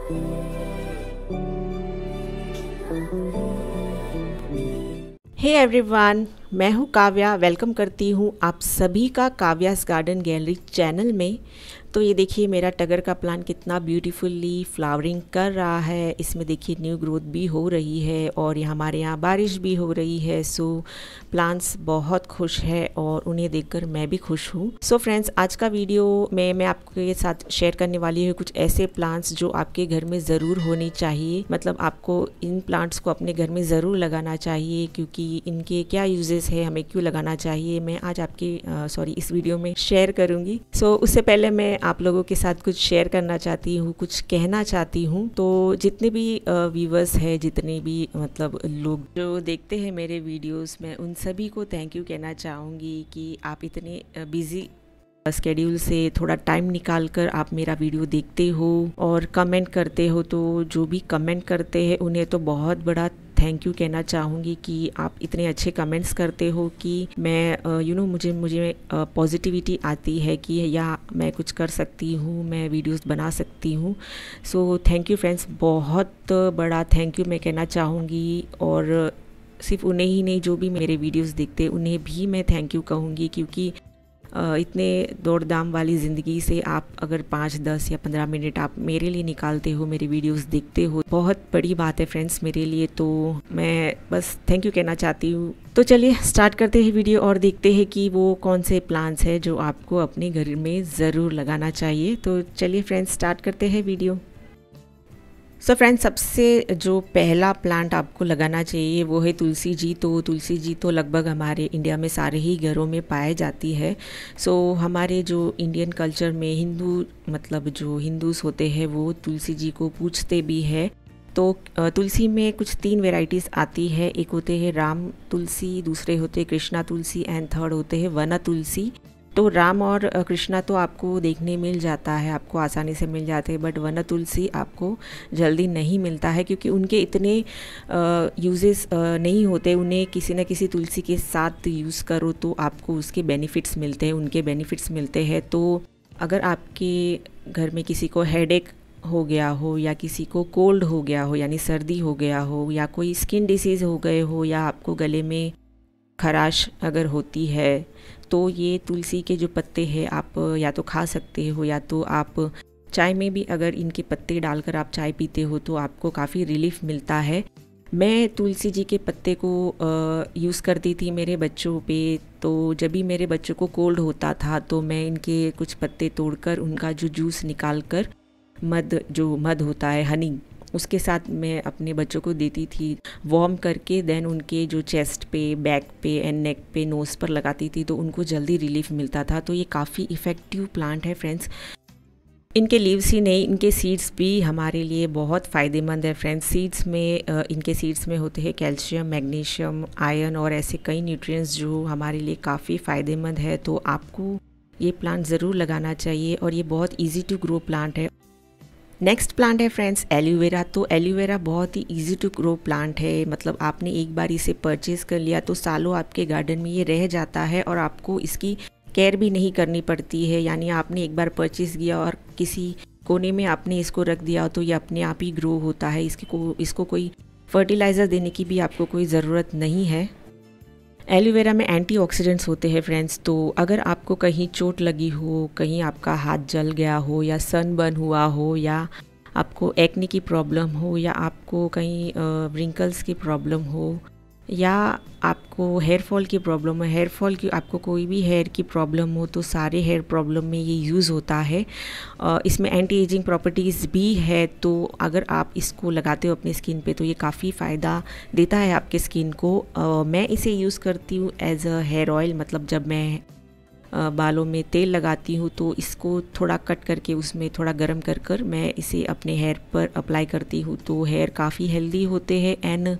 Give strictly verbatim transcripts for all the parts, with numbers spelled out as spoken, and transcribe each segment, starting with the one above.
Hey everyone, मैं हूँ Kavya. Welcome करती हूँ आप सभी का काव्यास गार्डन गैलरी चैनल में। तो ये देखिए मेरा टगर का प्लांट कितना ब्यूटीफुली फ्लावरिंग कर रहा है। इसमें देखिए न्यू ग्रोथ भी हो रही है और ये हमारे यहाँ बारिश भी हो रही है। सो प्लांट्स बहुत खुश है और उन्हें देखकर मैं भी खुश हूँ। सो फ्रेंड्स, आज का वीडियो में मैं आपके साथ शेयर करने वाली हूँ कुछ ऐसे प्लांट्स जो आपके घर में ज़रूर होनी चाहिए। मतलब आपको इन प्लांट्स को अपने घर में ज़रूर लगाना चाहिए, क्योंकि इनके क्या यूजेस है, हमें क्यों लगाना चाहिए, मैं आज आपके सॉरी इस वीडियो में शेयर करूँगी। सो so, उससे पहले मैं आप लोगों के साथ कुछ शेयर करना चाहती हूँ, कुछ कहना चाहती हूँ। तो जितने भी व्यूवर्स हैं, जितने भी मतलब लोग जो देखते हैं मेरे वीडियोस में, उन सभी को थैंक यू कहना चाहूँगी कि आप इतने बिजी स्केड्यूल से थोड़ा टाइम निकाल कर आप मेरा वीडियो देखते हो और कमेंट करते हो। तो जो भी कमेंट करते हैं उन्हें तो बहुत बड़ा थैंक यू कहना चाहूँगी कि आप इतने अच्छे कमेंट्स करते हो कि मैं यू नो मुझे मुझे पॉजिटिविटी आती है कि या मैं कुछ कर सकती हूँ, मैं वीडियोस बना सकती हूँ। सो थैंक यू फ्रेंड्स, बहुत बड़ा थैंक यू मैं कहना चाहूँगी। और सिर्फ उन्हें ही नहीं, जो भी मेरे वीडियोस देखते हैं उन्हें भी मैं थैंक यू कहूँगी, क्योंकि इतने दौड़ दाम वाली ज़िंदगी से आप अगर पाँच दस या पंद्रह मिनट आप मेरे लिए निकालते हो, मेरे वीडियोस देखते हो, बहुत बड़ी बात है फ्रेंड्स मेरे लिए। तो मैं बस थैंक यू कहना चाहती हूँ। तो चलिए स्टार्ट करते हैं वीडियो और देखते हैं कि वो कौन से प्लांट्स हैं जो आपको अपने घर में ज़रूर लगाना चाहिए। तो चलिए फ्रेंड्स स्टार्ट करते हैं वीडियो। सो so फ्रेंड्स, सबसे जो पहला प्लांट आपको लगाना चाहिए वो है तुलसी जी। तो तुलसी जी तो लगभग हमारे इंडिया में सारे ही घरों में पाए जाती है। सो so, हमारे जो इंडियन कल्चर में हिंदू मतलब जो हिंदूस होते हैं वो तुलसी जी को पूजते भी है। तो तुलसी में कुछ तीन वेराइटीज़ आती है। एक होते हैं राम तुलसी, दूसरे होते हैं कृष्णा तुलसी एंड थर्ड होते हैं वन तुलसी। तो राम और कृष्णा तो आपको देखने मिल जाता है, आपको आसानी से मिल जाते हैं, बट वन तुलसी आपको जल्दी नहीं मिलता है, क्योंकि उनके इतने यूजेस नहीं होते। उन्हें किसी न किसी तुलसी के साथ यूज़ करो तो आपको उसके बेनिफिट्स मिलते हैं, उनके बेनिफिट्स मिलते हैं। तो अगर आपके घर में किसी को हेडेक हो गया हो, या किसी को कोल्ड हो गया हो यानी सर्दी हो गया हो, या कोई स्किन डिसीज़ हो गए हो, या आपको गले में खराश अगर होती है, तो ये तुलसी के जो पत्ते हैं आप या तो खा सकते हो, या तो आप चाय में भी अगर इनके पत्ते डालकर आप चाय पीते हो तो आपको काफ़ी रिलीफ मिलता है। मैं तुलसी जी के पत्ते को यूज़ करती थी मेरे बच्चों पे। तो जब भी मेरे बच्चों को कोल्ड होता था तो मैं इनके कुछ पत्ते तोड़कर उनका जो जूस निकाल कर मध जो मध होता है हनी, उसके साथ मैं अपने बच्चों को देती थी वार्म करके। देन उनके जो चेस्ट पे, बैक पे एंड नेक पे, नोज़ पर लगाती थी तो उनको जल्दी रिलीफ मिलता था। तो ये काफ़ी इफ़ेक्टिव प्लांट है फ्रेंड्स। इनके लीव्स ही नहीं, इनके सीड्स भी हमारे लिए बहुत फ़ायदेमंद है फ्रेंड्स। सीड्स में इनके सीड्स में होते हैं कैल्शियम, मैग्नीशियम, आयरन और ऐसे कई न्यूट्रिएंट्स जो हमारे लिए काफ़ी फ़ायदेमंद है। तो आपको ये प्लांट ज़रूर लगाना चाहिए और ये बहुत ईजी टू ग्रो प्लांट है। नेक्स्ट प्लांट है फ्रेंड्स एलोवेरा। तो एलोवेरा बहुत ही इजी टू ग्रो प्लांट है। मतलब आपने एक बार इसे परचेज़ कर लिया तो सालों आपके गार्डन में ये रह जाता है और आपको इसकी केयर भी नहीं करनी पड़ती है। यानी आपने एक बार परचेज़ किया और किसी कोने में आपने इसको रख दिया तो ये अपने आप ही ग्रो होता है। इसकी को इसको कोई फर्टिलाइज़र देने की भी आपको कोई ज़रूरत नहीं है। एलोवेरा में एंटीऑक्सीडेंट्स होते हैं फ्रेंड्स। तो अगर आपको कहीं चोट लगी हो, कहीं आपका हाथ जल गया हो, या सनबर्न हुआ हो, या आपको एक्ने की प्रॉब्लम हो, या आपको कहीं रिंकल्स की प्रॉब्लम हो, या आपको हेयर फॉल की प्रॉब्लम हो, हेयर फॉल की आपको कोई भी हेयर की प्रॉब्लम हो, तो सारे हेयर प्रॉब्लम में ये यूज़ होता है। इसमें एंटी एजिंग प्रॉपर्टीज़ भी है। तो अगर आप इसको लगाते हो अपनी स्किन पे तो ये काफ़ी फ़ायदा देता है आपके स्किन को। मैं इसे यूज़ करती हूँ एज अ हेयर ऑयल। मतलब जब मैं बालों में तेल लगाती हूँ तो इसको थोड़ा कट करके उसमें थोड़ा गर्म कर कर मैं इसे अपने हेयर पर अप्लाई करती हूँ। तो हेयर काफ़ी हेल्दी होते हैं एंड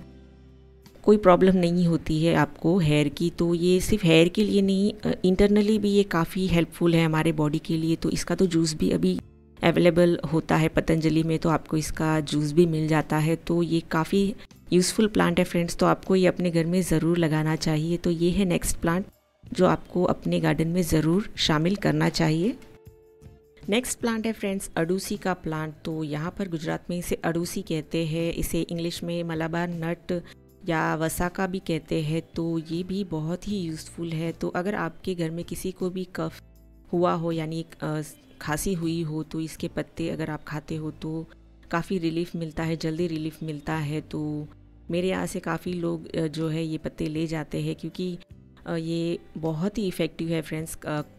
कोई प्रॉब्लम नहीं होती है आपको हेयर की। तो ये सिर्फ हेयर के लिए नहीं, इंटरनली भी ये काफ़ी हेल्पफुल है हमारे बॉडी के लिए। तो इसका तो जूस भी अभी अवेलेबल होता है पतंजलि में, तो आपको इसका जूस भी मिल जाता है। तो ये काफ़ी यूज़फुल प्लांट है फ्रेंड्स। तो आपको ये अपने घर में ज़रूर लगाना चाहिए। तो ये है नेक्स्ट प्लांट जो आपको अपने गार्डन में ज़रूर शामिल करना चाहिए। नेक्स्ट प्लांट है फ्रेंड्स अडूसी का प्लांट। तो यहाँ पर गुजरात में इसे अडूसी कहते हैं, इसे इंग्लिश में मलाबार नट या वसाका भी कहते हैं। तो ये भी बहुत ही यूज़फुल है। तो अगर आपके घर में किसी को भी कफ हुआ हो यानी खांसी हुई हो तो इसके पत्ते अगर आप खाते हो तो काफ़ी रिलीफ मिलता है, जल्दी रिलीफ मिलता है। तो मेरे यहाँ से काफ़ी लोग जो है ये पत्ते ले जाते हैं क्योंकि ये बहुत ही इफ़ेक्टिव है फ्रेंड्स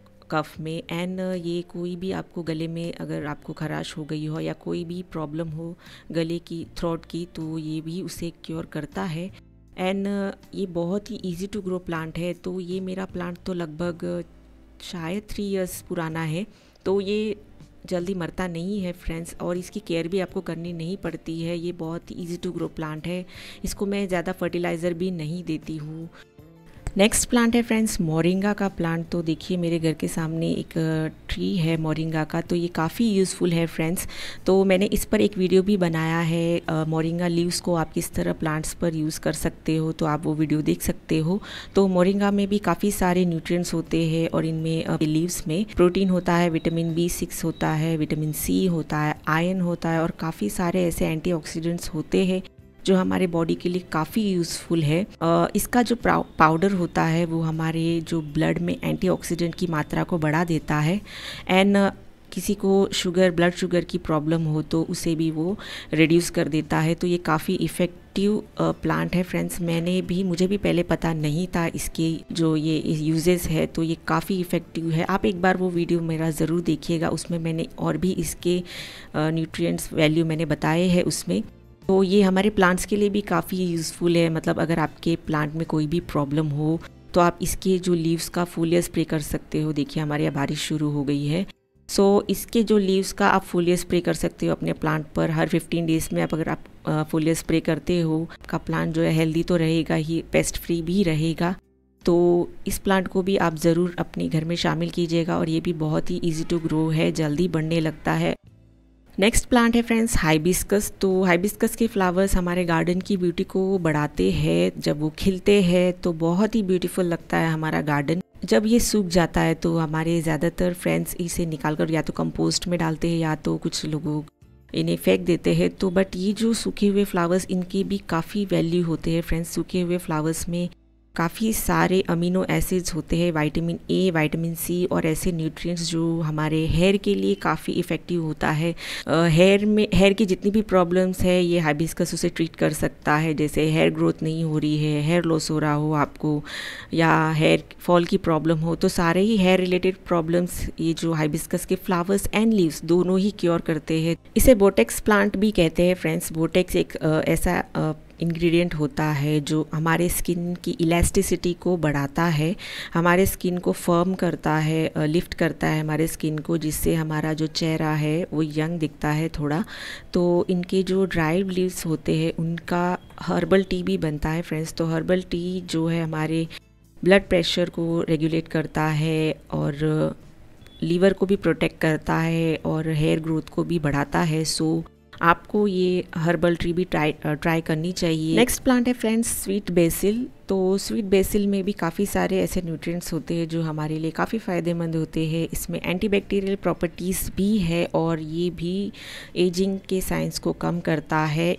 कफ में। एंड ये कोई भी आपको गले में अगर आपको खराश हो गई हो या कोई भी प्रॉब्लम हो गले की, थ्रोट की, तो ये भी उसे क्योर करता है। एंड ये बहुत ही इजी टू ग्रो प्लांट है। तो ये मेरा प्लांट तो लगभग शायद थ्री इयर्स पुराना है। तो ये जल्दी मरता नहीं है फ्रेंड्स, और इसकी केयर भी आपको करनी नहीं पड़ती है। ये बहुत ही इजी टू ग्रो प्लांट है। इसको मैं ज़्यादा फर्टिलाइज़र भी नहीं देती हूँ। नेक्स्ट प्लांट है फ्रेंड्स मोरिंगा का प्लांट। तो देखिए मेरे घर के सामने एक ट्री है मोरिंगा का। तो ये काफ़ी यूज़फुल है फ्रेंड्स। तो मैंने इस पर एक वीडियो भी बनाया है, मोरिंगा लीव्स को आप किस तरह प्लांट्स पर यूज़ कर सकते हो, तो आप वो वीडियो देख सकते हो। तो मोरिंगा में भी काफ़ी सारे न्यूट्रिएंट्स होते हैं और इनमें लीव्स में प्रोटीन होता है, विटामिन बी सिक्स होता है, विटामिन सी होता है, आयरन होता है और काफ़ी सारे ऐसे एंटीऑक्सीडेंट्स होते हैं जो हमारे बॉडी के लिए काफ़ी यूज़फुल है। आ, इसका जो पाउडर होता है वो हमारे जो ब्लड में एंटीऑक्सीडेंट की मात्रा को बढ़ा देता है। एंड किसी को शुगर, ब्लड शुगर की प्रॉब्लम हो तो उसे भी वो रिड्यूस कर देता है। तो ये काफ़ी इफ़ेक्टिव प्लांट है फ्रेंड्स। मैंने भी मुझे भी पहले पता नहीं था इसके जो ये यूजेस है। तो ये काफ़ी इफ़ेक्टिव है। आप एक बार वो वीडियो मेरा ज़रूर देखिएगा, उसमें मैंने और भी इसके न्यूट्रिएंट्स वैल्यू मैंने बताए हैं उसमें। तो ये हमारे प्लांट्स के लिए भी काफ़ी यूज़फुल है। मतलब अगर आपके प्लांट में कोई भी प्रॉब्लम हो तो आप इसके जो लीव्स का फोलियर स्प्रे कर सकते हो। देखिए हमारे यहाँ बारिश शुरू हो गई है। सो इसके जो लीव्स का आप फोलियर स्प्रे कर सकते हो अपने प्लांट पर। हर फिफ्टीन डेज़ में आप अगर आप फोलियर स्प्रे करते हो, आपका प्लांट जो है हेल्दी तो रहेगा ही, पेस्ट फ्री भी रहेगा। तो इस प्लांट को भी आप ज़रूर अपने घर में शामिल कीजिएगा और ये भी बहुत ही ईजी टू ग्रो है, जल्दी बढ़ने लगता है। नेक्स्ट प्लांट है फ्रेंड्स हाइबिस्कस। तो हाइबिस्कस के फ्लावर्स हमारे गार्डन की ब्यूटी को बढ़ाते हैं। जब वो खिलते हैं तो बहुत ही ब्यूटीफुल लगता है हमारा गार्डन। जब ये सूख जाता है तो हमारे ज़्यादातर फ्रेंड्स इसे निकाल कर या तो कंपोस्ट में डालते हैं या तो कुछ लोग इन्हें फेंक देते हैं। तो बट ये जो सूखे हुए फ्लावर्स, इनकी भी काफ़ी वैल्यू होते हैं फ्रेंड्स। सूखे हुए फ्लावर्स में काफ़ी सारे अमीनो एसिड्स होते हैं, विटामिन ए, विटामिन सी और ऐसे न्यूट्रिएंट्स जो हमारे हेयर के लिए काफ़ी इफ़ेक्टिव होता है। हेयर में हेयर की जितनी भी प्रॉब्लम्स है ये हाइबिस्कस उसे ट्रीट कर सकता है। जैसे हेयर ग्रोथ नहीं हो रही है, हेयर लॉस हो रहा हो आपको, या हेयर फॉल की प्रॉब्लम हो, तो सारे ही हेयर रिलेटेड प्रॉब्लम्स ये जो हाइबिस्कस के फ्लावर्स एंड लीव्स दोनों ही क्योर करते हैं। इसे बोटेक्स प्लांट भी कहते हैं फ्रेंड्स। बोटेक्स एक आ, ऐसा आ, इंग्रेडिएंट होता है जो हमारे स्किन की इलास्टिसिटी को बढ़ाता है, हमारे स्किन को फर्म करता है, लिफ्ट करता है हमारे स्किन को, जिससे हमारा जो चेहरा है वो यंग दिखता है थोड़ा। तो इनके जो ड्राइड लीव्स होते हैं उनका हर्बल टी भी बनता है फ्रेंड्स। तो हर्बल टी जो है हमारे ब्लड प्रेशर को रेगुलेट करता है और लीवर को भी प्रोटेक्ट करता है और हेयर ग्रोथ को भी बढ़ाता है। सो आपको ये हर्बल ट्री भी ट्राई ट्राई करनी चाहिए। नेक्स्ट प्लांट है फ्रेंड्स स्वीट बेसिल। तो स्वीट बेसिल में भी काफ़ी सारे ऐसे न्यूट्रिएंट्स होते हैं जो हमारे लिए काफ़ी फ़ायदेमंद होते हैं। इसमें एंटीबैक्टीरियल प्रॉपर्टीज़ भी है और ये भी एजिंग के साइंस को कम करता है।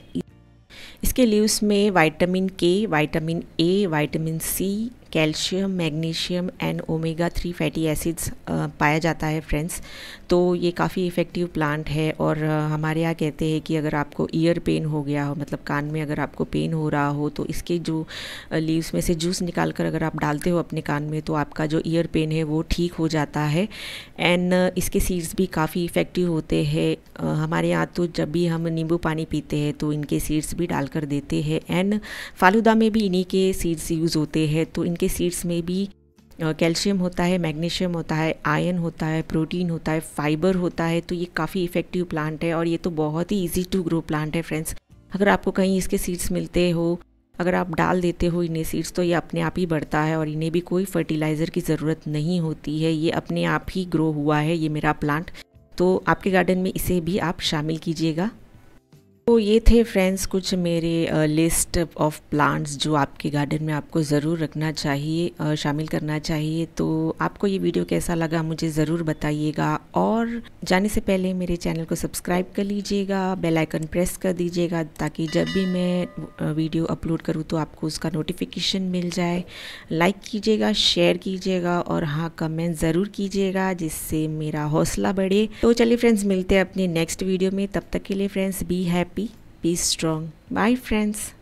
इसके लीव्स में vitamin K, vitamin A, vitamin C, calcium, magnesium and omega three fatty acids पाया जाता है फ्रेंड्स। तो ये काफ़ी इफ़ेक्टिव प्लांट है। और uh, हमारे यहाँ कहते हैं कि अगर आपको ईयर पेन हो गया हो, मतलब कान में अगर आपको पेन हो रहा हो, तो इसके जो लीव्स में से जूस निकाल कर अगर आप डालते हो अपने कान में तो आपका जो ईयर पेन है वो ठीक हो जाता है। एंड uh, इसके सीड्स भी काफ़ी इफ़ेक्टिव होते हैं। uh, हमारे यहाँ तो जब भी हम नींबू पानी पीते हैं तो इनके सीड्स भी डालकर देते हैं। एंड फालूदा में भी इन्हीं के सीड्स यूज़ होते हैं। तो इनके सीड्स में भी कैल्शियम होता है, मैग्नीशियम होता है, आयरन होता है, प्रोटीन होता है, फाइबर होता है। तो ये काफ़ी इफ़ेक्टिव प्लांट है और ये तो बहुत ही इजी टू ग्रो प्लांट है फ्रेंड्स। अगर आपको कहीं इसके सीड्स मिलते हो, अगर आप डाल देते हो इन्हें सीड्स, तो ये अपने आप ही बढ़ता है और इन्हें भी कोई फर्टिलाइज़र की ज़रूरत नहीं होती है। ये अपने आप ही ग्रो हुआ है ये मेरा प्लांट। तो आपके गार्डन में इसे भी आप शामिल कीजिएगा। तो ये थे फ्रेंड्स कुछ मेरे लिस्ट ऑफ प्लांट्स जो आपके गार्डन में आपको ज़रूर रखना चाहिए, uh, शामिल करना चाहिए। तो आपको ये वीडियो कैसा लगा मुझे ज़रूर बताइएगा, और जाने से पहले मेरे चैनल को सब्सक्राइब कर लीजिएगा, बेल आइकन प्रेस कर दीजिएगा ताकि जब भी मैं वीडियो अपलोड करूँ तो आपको उसका नोटिफिकेशन मिल जाए। लाइक कीजिएगा, शेयर कीजिएगा और हाँ कमेंट ज़रूर कीजिएगा जिससे मेरा हौसला बढ़े। तो चलिए फ्रेंड्स, मिलते हैं अपने नेक्स्ट वीडियो में। तब तक के लिए friends, be happy, be strong. Bye friends.